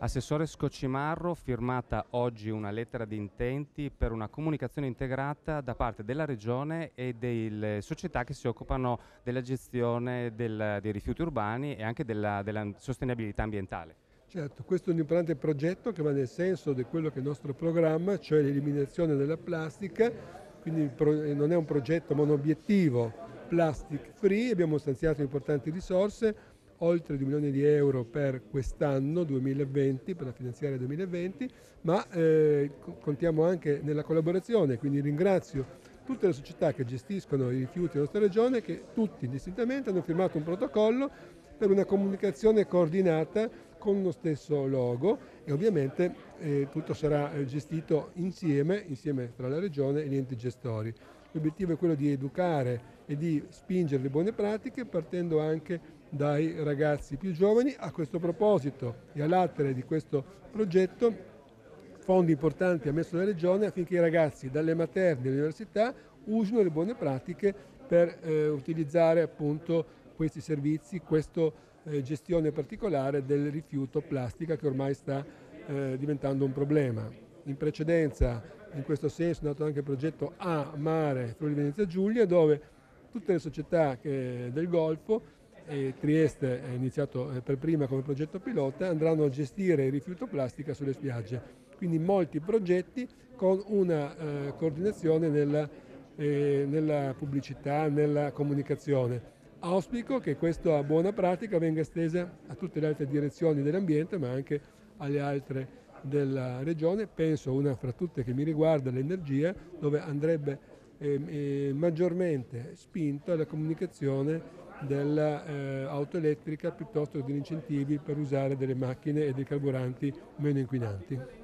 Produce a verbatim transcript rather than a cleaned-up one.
Assessore Scocimarro, firmata oggi una lettera di intenti per una comunicazione integrata da parte della Regione e delle società che si occupano della gestione del, dei rifiuti urbani e anche della, della sostenibilità ambientale. Certo, questo è un importante progetto che va nel senso di quello che è il nostro programma, cioè l'eliminazione della plastica, quindi non è un progetto monoobiettivo, plastic free, abbiamo stanziato importanti risorse, oltre due milioni di euro per quest'anno duemilaventi, per la finanziaria duemilaventi, ma eh, contiamo anche nella collaborazione, quindi ringrazio tutte le società che gestiscono i rifiuti della nostra regione che tutti indistintamente hanno firmato un protocollo per una comunicazione coordinata con uno stesso logo e ovviamente eh, tutto sarà gestito insieme, insieme tra la regione e gli enti gestori. L'obiettivo è quello di educare e di spingere le buone pratiche partendo anche dai ragazzi più giovani. A questo proposito e all'atere di questo progetto fondi importanti ha messo la Regione affinché i ragazzi dalle materne all'università usino le buone pratiche per eh, utilizzare appunto questi servizi, questa eh, gestione particolare del rifiuto plastica che ormai sta eh, diventando un problema. In precedenza, in questo senso, è nato anche il progetto A Mare Friuli Venezia Giulia, dove tutte le società che, del Golfo, e Trieste è iniziato per prima come progetto pilota, andranno a gestire il rifiuto plastica sulle spiagge. Quindi molti progetti con una eh, coordinazione nella, eh, nella pubblicità, nella comunicazione. Auspico che questa buona pratica venga estesa a tutte le altre direzioni dell'ambiente, ma anche alle altre della regione. Penso una fra tutte che mi riguarda, l'energia, dove andrebbe eh, eh, maggiormente spinto la comunicazione dell'auto eh, elettrica piuttosto che degli incentivi per usare delle macchine e dei carburanti meno inquinanti.